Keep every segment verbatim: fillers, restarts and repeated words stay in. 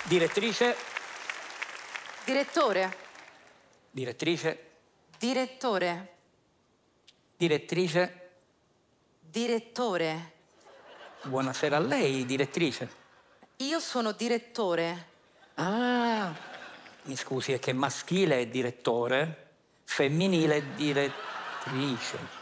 Direttrice. Direttore. Direttrice. Direttore. Direttrice. Direttore. Buonasera a lei, direttrice. Io sono direttore. Ah, mi scusi, è che maschile è direttore, femminile è direttrice.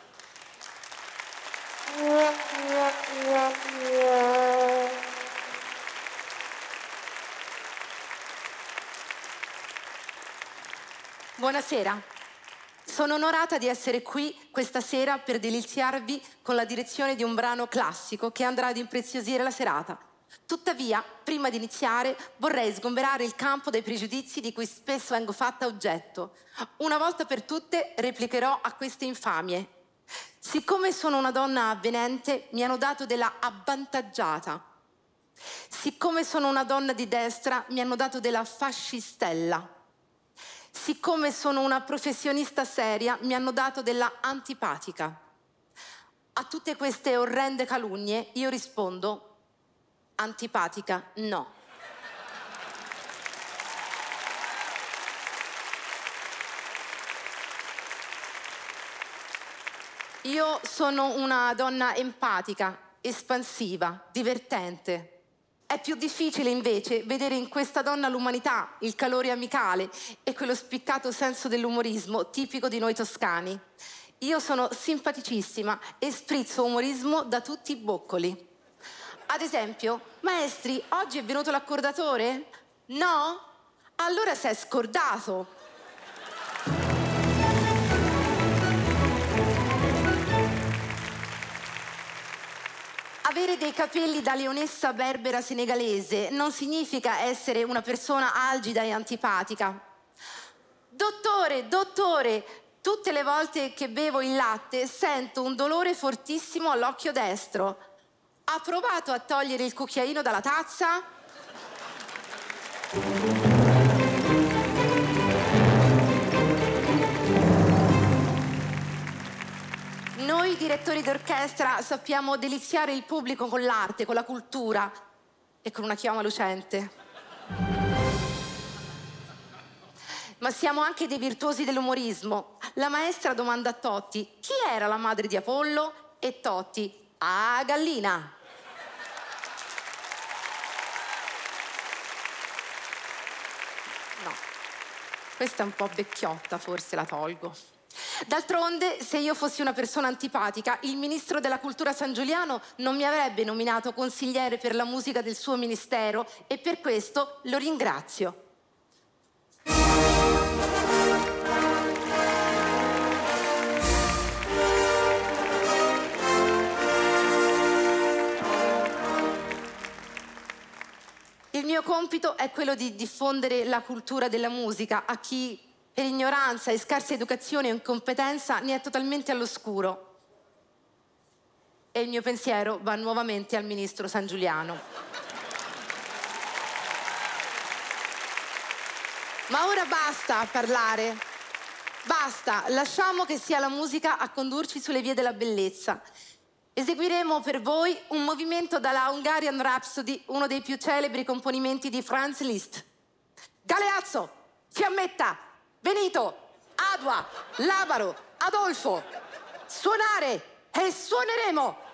Buonasera. Sono onorata di essere qui questa sera per deliziarvi con la direzione di un brano classico che andrà ad impreziosire la serata. Tuttavia, prima di iniziare, vorrei sgomberare il campo dai pregiudizi di cui spesso vengo fatta oggetto. Una volta per tutte replicherò a queste infamie. Siccome sono una donna avvenente, mi hanno dato della avvantaggiata. Siccome sono una donna di destra, mi hanno dato della fascistella. Siccome sono una professionista seria, mi hanno dato della antipatica. A tutte queste orrende calunnie io rispondo: antipatica no. Io sono una donna empatica, espansiva, divertente. È più difficile invece vedere in questa donna l'umanità, il calore amicale e quello spiccato senso dell'umorismo tipico di noi toscani. Io sono simpaticissima e sprizzo umorismo da tutti i boccoli. Ad esempio, maestri, oggi è venuto l'accordatore? No? Allora si è scordato. Avere dei capelli da leonessa berbera senegalese non significa essere una persona algida e antipatica. Dottore, dottore, tutte le volte che bevo il latte sento un dolore fortissimo all'occhio destro. Ha provato a togliere il cucchiaino dalla tazza? Noi direttori d'orchestra sappiamo deliziare il pubblico con l'arte, con la cultura e con una chioma lucente. Ma siamo anche dei virtuosi dell'umorismo. La maestra domanda a Totti: chi era la madre di Apollo? E Totti: ah, gallina. No, questa è un po' vecchiotta, forse la tolgo. D'altronde, se io fossi una persona antipatica, il ministro della cultura San Giuliano non mi avrebbe nominato consigliere per la musica del suo ministero e per questo lo ringrazio. Il mio compito è quello di diffondere la cultura della musica a chi, per ignoranza e scarsa educazione o incompetenza, ne è totalmente all'oscuro. E il mio pensiero va nuovamente al ministro San Giuliano. Ma ora basta a parlare. Basta, lasciamo che sia la musica a condurci sulle vie della bellezza. Eseguiremo per voi un movimento dalla Hungarian Rhapsody, uno dei più celebri componimenti di Franz Liszt. Galeazzo, Fiammetta, Benito, Adua, Labaro, Adolfo. Suonare e suoneremo!